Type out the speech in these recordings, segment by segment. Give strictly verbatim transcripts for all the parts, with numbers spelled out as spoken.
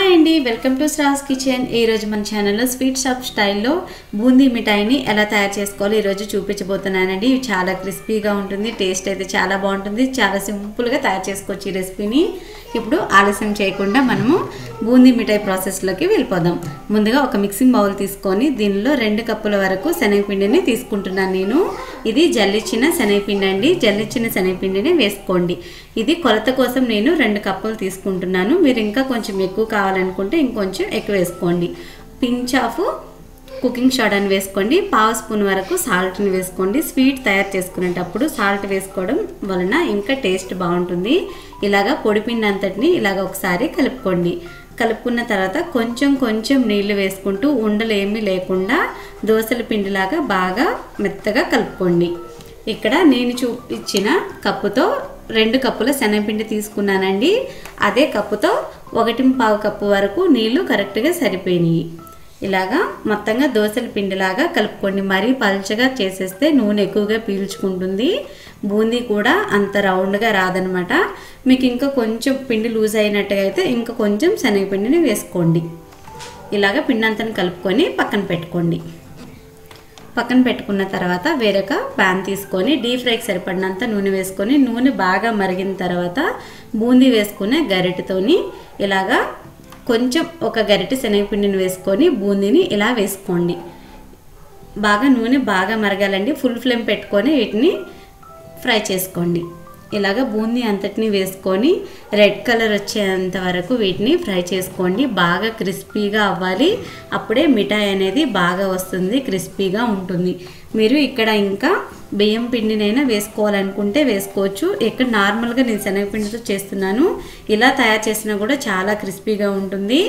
Hi అండి, welcome to Shravs kitchen. ఈరోజు మన ఛానల్లో స్వీట్ షాప్ స్టైల్లో బూందీ మిఠాయిని ఎలా తయారు చేసుకోవాలో ఈరోజు చూపించబోతున్నానండి. ఇవి చాలా క్రిస్పీగా ఉంటుంది, టేస్ట్ అయితే చాలా బాగుంటుంది, చాలా సింపుల్గా తయారు చేసుకోవచ్చు ఈ రెసిపీని. ఇప్పుడు ఆలస్యం చేయకుండా మనము బూందీ మిఠాయి ప్రాసెస్లోకి వెళ్ళిపోదాం. ముందుగా ఒక మిక్సింగ్ బౌల్ తీసుకొని దీనిలో రెండు కప్పుల వరకు శనగపిండిని తీసుకుంటున్నాను నేను. ఇది జల్లిచ్చిన శనగపిండి అండి, జల్లిచ్చిన శనగపిండిని వేసుకోండి. ఇది కొలత కోసం నేను రెండు కప్పులు తీసుకుంటున్నాను. మీరు ఇంకా కొంచెం ఎక్కువ కావాలనుకుంటే ఇంకొంచెం ఎక్కువ వేసుకోండి. పించ్ ఆఫ్ కుకింగ్ సోడాని వేసుకోండి. పావు స్పూన్ వరకు సాల్ట్ని వేసుకోండి. స్వీట్ తయారు చేసుకునేటప్పుడు సాల్ట్ వేసుకోవడం వలన ఇంకా టేస్ట్ బాగుంటుంది. ఇలాగా పొడిపిండి అంతటిని ఇలాగ ఒకసారి కలుపుకోండి. కలుపుకున్న తర్వాత కొంచెం కొంచెం నీళ్లు వేసుకుంటూ ఉండలు ఏమీ లేకుండా దోసల పిండిలాగా బాగా మెత్తగా కలుపుకోండి. ఇక్కడ నేను చూపించిన కప్పుతో రెండు కప్పుల శనగపిండి తీసుకున్నానండి. అదే కప్పుతో ఒకటి పావు కప్పు వరకు నీళ్లు కరెక్ట్గా సరిపోయినాయి. ఇలాగా మొత్తంగా దోసల పిండిలాగా కలుపుకోండి. మరీ పల్చగా చేసేస్తే నూనె ఎక్కువగా పీల్చుకుంటుంది, బూందీ కూడా అంత రౌండ్గా రాదనమాట. మీకు ఇంకా కొంచెం పిండి లూజ్ అయినట్టుగా అయితే ఇంకా కొంచెం శనగపిండిని వేసుకోండి. ఇలాగ పిండి అంతా కలుపుకొని పక్కన పెట్టుకోండి. పక్కన పెట్టుకున్న తర్వాత వేరొక ప్యాన్ తీసుకొని డీప్ ఫ్రైకి సరిపడినంత నూనె వేసుకొని నూనె బాగా మరిగిన తర్వాత బూందీ వేసుకునే గరిటెతోని ఇలాగా కొంచెం ఒక గరిటె శనగపిండిని వేసుకొని బూందీని ఇలా వేసుకోండి. బాగా నూనె బాగా మరగాలండి. ఫుల్ ఫ్లేమ్ పెట్టుకొని వీటిని ఫ్రై చేసుకోండి. ఇలాగ బూందీ అంతటిని వేసుకొని రెడ్ కలర్ వచ్చేంత వరకు వీటిని ఫ్రై చేసుకోండి. బాగా క్రిస్పీగా అవ్వాలి, అప్పుడే మిఠాయి అనేది బాగా వస్తుంది, క్రిస్పీగా ఉంటుంది. మీరు ఇక్కడ ఇంకా బియ్యం పిండినైనా వేసుకోవాలనుకుంటే వేసుకోవచ్చు. ఇక్కడ నార్మల్గా నేను శనగపిండితో చేస్తున్నాను. ఇలా తయారు చేసినా కూడా చాలా క్రిస్పీగా ఉంటుంది.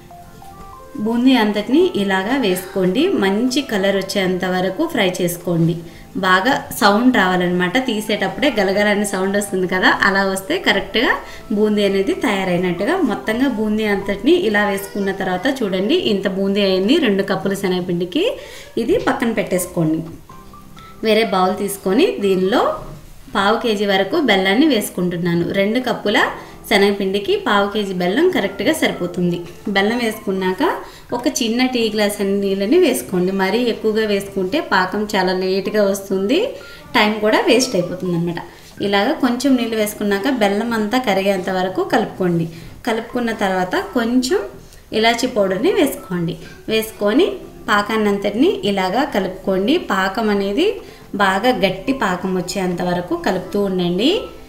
బూందీ అంతటిని ఇలాగా వేసుకోండి. మంచి కలర్ వచ్చేంత వరకు ఫ్రై చేసుకోండి. బాగా సౌండ్ రావాలన్నమాట. తీసేటప్పుడే గలగలని సౌండ్ వస్తుంది కదా, అలా వస్తే కరెక్ట్గా బూందీ అనేది తయారైనట్టుగా. మొత్తంగా బూందీ అంతటిని ఇలా వేసుకున్న తర్వాత చూడండి, ఇంత బూందీ అయింది రెండు కప్పుల శనగపిండికి. ఇది పక్కన పెట్టేసుకోండి. వేరే బౌల్ తీసుకొని దీనిలో పావు కేజీ వరకు బెల్లాన్ని వేసుకుంటున్నాను. రెండు కప్పుల శనగపిండికి పావు కేజీ బెల్లం కరెక్ట్గా సరిపోతుంది. బెల్లం వేసుకున్నాక ఒక చిన్న టీ గ్లాస్ అన్ని నీళ్ళని వేసుకోండి. మరీ ఎక్కువగా వేసుకుంటే పాకం చాలా లేట్గా వస్తుంది, టైం కూడా వేస్ట్ అయిపోతుంది అనమాట. ఇలాగ కొంచెం నీళ్ళు వేసుకున్నాక బెల్లం అంతా కరిగేంత వరకు కలుపుకోండి. కలుపుకున్న తర్వాత కొంచెం ఇలాచీ పౌడర్ని వేసుకోండి. వేసుకొని పాకాన్ని అంతటిని ఇలాగా కలుపుకోండి. పాకం అనేది బాగా గట్టి పాకం వచ్చేంత వరకు కలుపుతూ ఉండండి.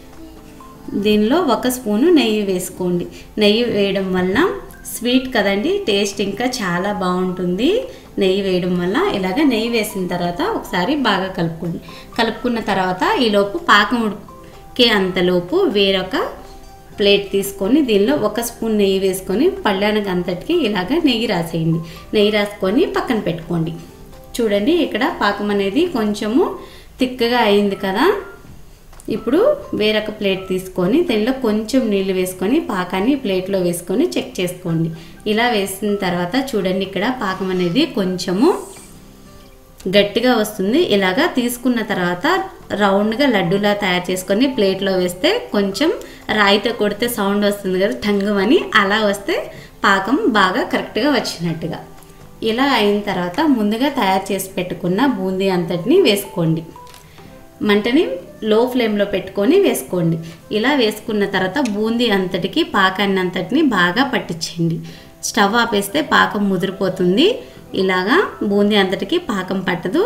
దీనిలో ఒక స్పూను నెయ్యి వేసుకోండి. నెయ్యి వేయడం వలన స్వీట్ కదండి, టేస్ట్ ఇంకా చాలా బాగుంటుంది. నెయ్యి వేయడం వల్ల ఇలాగ నెయ్యి వేసిన తర్వాత ఒకసారి బాగా కలుపుకోండి. కలుపుకున్న తర్వాత ఈలోపు పాకం ఉడికే అంతలోపు వేరొక ప్లేట్ తీసుకొని దీనిలో ఒక స్పూన్ నెయ్యి వేసుకొని పళ్ళానికి అంతటికి ఇలాగ నెయ్యి రాసేయండి. నెయ్యి రాసుకొని పక్కన పెట్టుకోండి. చూడండి, ఇక్కడ పాకం అనేది కొంచెము తిక్కగా అయింది కదా. ఇప్పుడు వేరొక ప్లేట్ తీసుకొని దీనిలో కొంచెం నీళ్ళు వేసుకొని పాకాన్ని ప్లేట్లో వేసుకొని చెక్ చేసుకోండి. ఇలా వేసిన తర్వాత చూడండి, ఇక్కడ పాకం అనేది కొంచెము గట్టిగా వస్తుంది. ఇలాగా తీసుకున్న తర్వాత రౌండ్గా లడ్డూలా తయారు చేసుకొని ప్లేట్లో వేస్తే కొంచెం రాయితో కొడితే సౌండ్ వస్తుంది కదా, టంగుమని, అలా వస్తే పాకం బాగా కరెక్ట్గా వచ్చినట్టుగా. ఇలా అయిన తర్వాత ముందుగా తయారు చేసి పెట్టుకున్న బూందీ అంతటిని వేసుకోండి. మంటని లో ఫ్లేమ్లో పెట్టుకొని వేసుకోండి. ఇలా వేసుకున్న తర్వాత బూందీ అంతటికి పాకాన్ని అంతటిని బాగా పట్టించండి. స్టవ్ ఆపేస్తే పాకం ముదిరిపోతుంది. ఇలాగా బూందీ అంతటికి పాకం పట్టదు.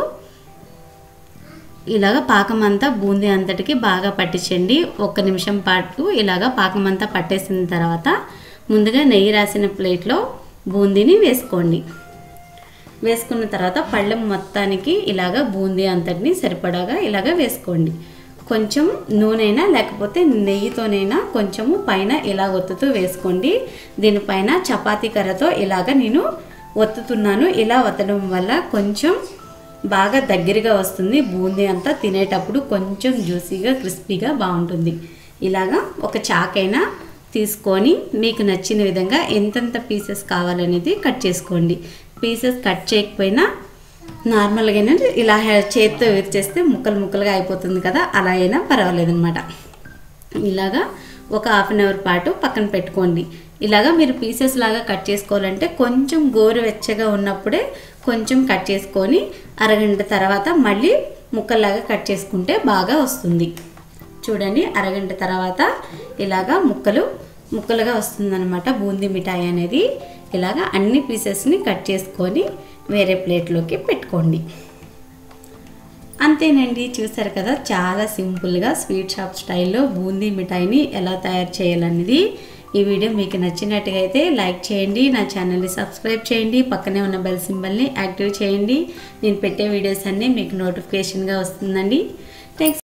ఇలాగ పాకం అంతా బూందీ అంతటికి బాగా పట్టించండి. ఒక్క నిమిషం పాటు ఇలాగ పాకం అంతా పట్టేసిన తర్వాత ముందుగా నెయ్యి రాసిన ప్లేట్లో బూందీని వేసుకోండి. వేసుకున్న తర్వాత పళ్ళెం మొత్తానికి ఇలాగ బూందీ అంతటిని సరిపడాగా ఇలాగ వేసుకోండి. కొంచెం నూనెైనా లేకపోతే నెయ్యితోనైనా కొంచెము పైన ఇలా ఒత్తుతూ వేసుకోండి. దీనిపైన చపాతీ కర్రతో ఇలాగ నేను ఒత్తుతున్నాను. ఇలా ఒత్తడం వల్ల కొంచెం బాగా దగ్గరగా వస్తుంది. బూందీ అంతా తినేటప్పుడు కొంచెం జ్యూసీగా క్రిస్పీగా బాగుంటుంది. ఇలాగా ఒక చాకైనా తీసుకొని మీకు నచ్చిన విధంగా ఎంతెంత పీసెస్ కావాలనేది కట్ చేసుకోండి. పీసెస్ కట్ చేయకపోయినా నార్మల్గానే ఇలా చేతితో విరిచేస్తే ముక్కలు ముక్కలుగా అయిపోతుంది కదా, అలా అయినా పర్వాలేదన్నమాట. ఇలాగా ఒక హాఫ్ అన్ అవర్ పాటు పక్కన పెట్టుకోండి. ఇలాగా మీరు పీసెస్ లాగా కట్ చేసుకోవాలంటే కొంచెం గోరువెచ్చగా ఉన్నప్పుడే కొంచెం కట్ చేసుకొని అరగంట తర్వాత మళ్ళీ ముక్కల్లాగా కట్ చేసుకుంటే బాగా వస్తుంది. చూడండి, అరగంట తర్వాత ఇలాగా ముక్కలు ముక్కలుగా వస్తుందన్నమాట బూందీ మిఠాయి అనేది. ఇలాగా అన్ని పీసెస్ని కట్ చేసుకొని వేరే ప్లేట్లోకి పెట్టుకోండి. అంతేనండి, చూసారు కదా, చాలా సింపుల్గా స్వీట్ షాప్ స్టైల్లో బూందీ మిఠాయిని ఎలా తయారు చేయాలనేది. ఈ వీడియో మీకు నచ్చినట్టుగా అయితే లైక్ చేయండి, నా ఛానల్ని సబ్స్క్రైబ్ చేయండి, పక్కనే ఉన్న బెల్ సింబల్ని యాక్టివ్ చేయండి. నేను పెట్టే వీడియోస్ అన్నీ మీకు నోటిఫికేషన్గా వస్తుందండి. థ్యాంక్స్.